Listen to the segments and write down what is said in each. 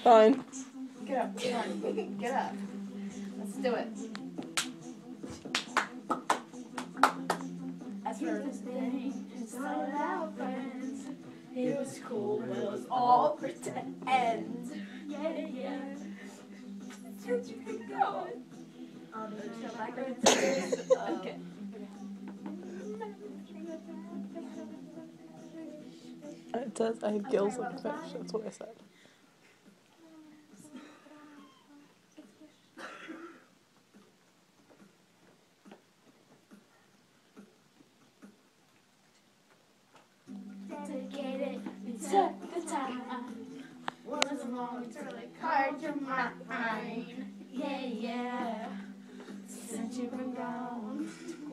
Fine. Get up, come on. Get up. Let's do it. As for this thing, it started out friends. It was cool, but it was all pretend. Yeah, yeah. Where'd you go? Okay. It says I have gills like a fish. That's what I said. Dedicated, we took the time. Wasn't long until it carved your mind. Yeah, yeah. Since you've been gone.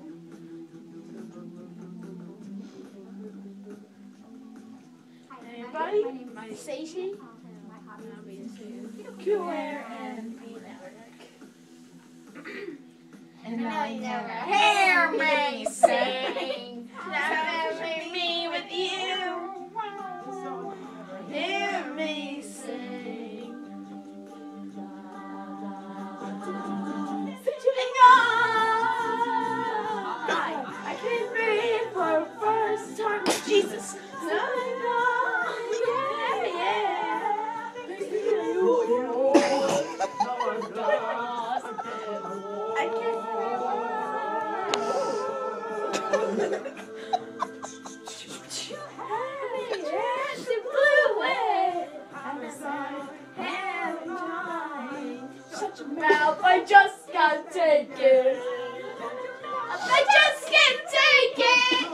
Anybody? My Seishi. QR and be network. And now you never hear me sing. Never me with you. Hear me sing. Since you've been gone, I can't breathe for the first time. Jesus. Mouth, I just can't take it. I just can't take it.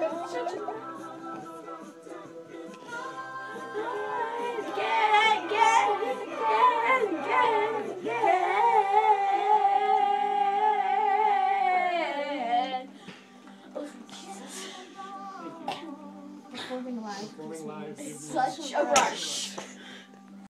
Oh, Jesus. Performing live. Performing live. It's such a rush.